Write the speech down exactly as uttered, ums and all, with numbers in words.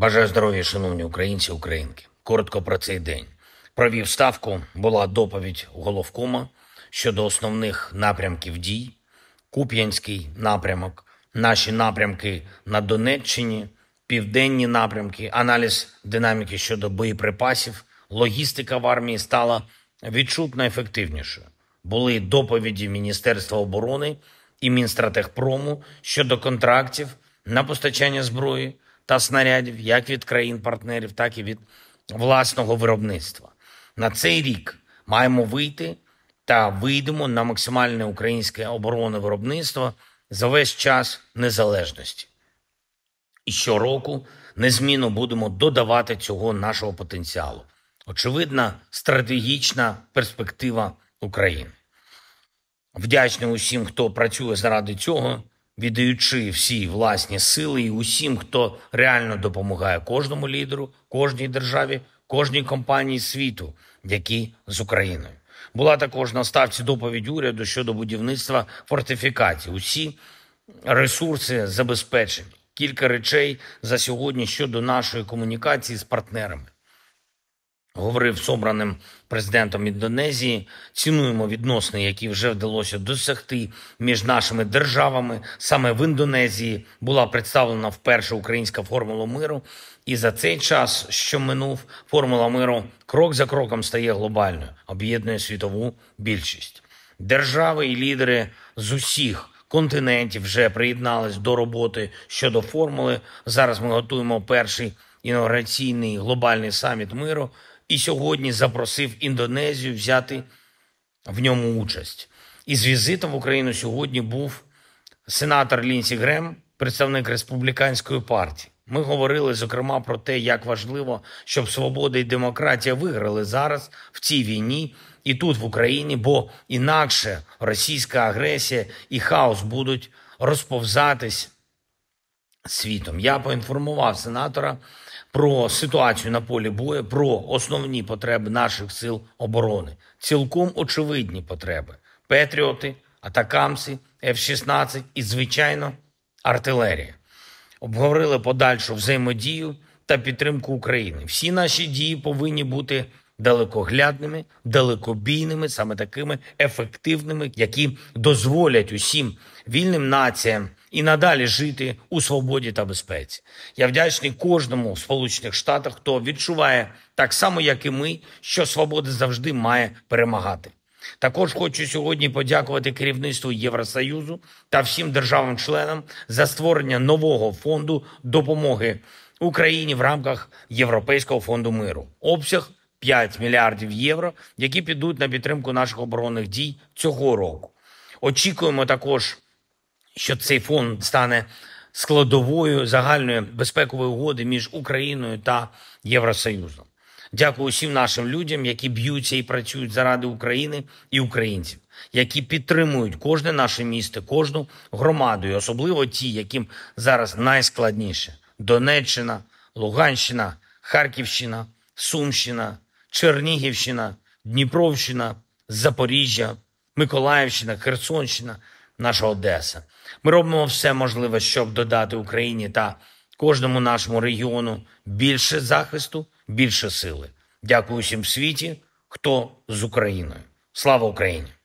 Бажаю здоров'я, шановні українці і українки. Коротко про цей день. Провів ставку, була доповідь головкома щодо основних напрямків дій. Куп'янський напрямок, наші напрямки на Донеччині, південні напрямки, аналіз динаміки щодо боєприпасів, логістика в армії стала відчутно ефективнішою. Були доповіді Міністерства оборони і Мінстратегпрому щодо контрактів на постачання зброї та снарядів як від країн-партнерів, так і від власного виробництва. На цей рік маємо вийти та вийдемо на максимальне українське оборонне виробництво за весь час незалежності. І щороку незмінно будемо додавати цього нашого потенціалу. Очевидна стратегічна перспектива України. Вдячний усім, хто працює заради цього, віддаючи всі власні сили, і усім, хто реально допомагає кожному лідеру, кожній державі, кожній компанії світу, які з Україною. Була також на ставці доповідь уряду щодо будівництва фортифікацій. Усі ресурси забезпечені. Кілька речей за сьогодні щодо нашої комунікації з партнерами. Говорив з обраним президентом Індонезії. Цінуємо відносини, які вже вдалося досягти між нашими державами. Саме в Індонезії була представлена вперше українська формула миру. І за цей час, що минув, формула миру крок за кроком стає глобальною, об'єднує світову більшість. Держави і лідери з усіх континентів вже приєднались до роботи щодо формули. Зараз ми готуємо перший інаугураційний глобальний саміт миру. І сьогодні запросив Індонезію взяти в ньому участь. Із візитом в Україну сьогодні був сенатор Лінсі Грем, представник республіканської партії. Ми говорили, зокрема, про те, як важливо, щоб свобода і демократія виграли зараз в цій війні і тут, в Україні, бо інакше російська агресія і хаос будуть розповзатись світом. Я поінформував сенатора про ситуацію на полі бою, про основні потреби наших сил оборони. Цілком очевидні потреби. Петріоти, атакамси, еф шістнадцять і, звичайно, артилерія. Обговорили подальшу взаємодію та підтримку України. Всі наші дії повинні бути далекоглядними, далекобійними, саме такими ефективними, які дозволять усім вільним націям і надалі жити у свободі та безпеці. Я вдячний кожному в Сполучених Штатах, хто відчуває так само, як і ми, що свобода завжди має перемагати. Також хочу сьогодні подякувати керівництву Євросоюзу та всім державам-членам за створення нового фонду допомоги Україні в рамках Європейського фонду миру. Обсяг п'ять мільярдів євро, які підуть на підтримку наших оборонних дій цього року. Очікуємо також, що цей фонд стане складовою загальної безпекової угоди між Україною та Євросоюзом. Дякую усім нашим людям, які б'ються і працюють заради України і українців, які підтримують кожне наше місто, кожну громаду, і особливо ті, яким зараз найскладніше. Донеччина, Луганщина, Харківщина, Сумщина, Чернігівщина, Дніпровщина, Запоріжжя, Миколаївщина, Херсонщина, наша Одеса. Ми робимо все можливе, щоб додати Україні та кожному нашому регіону більше захисту, більше сили. Дякую всім в світі, хто з Україною. Слава Україні!